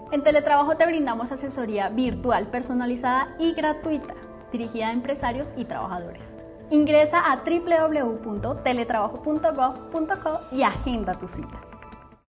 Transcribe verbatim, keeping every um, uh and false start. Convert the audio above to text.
En Teletrabajo te brindamos asesoría virtual personalizada y gratuita, dirigida a empresarios y trabajadores. Ingresa a doble u doble u doble u punto teletrabajo punto gov punto co y agenda tu cita.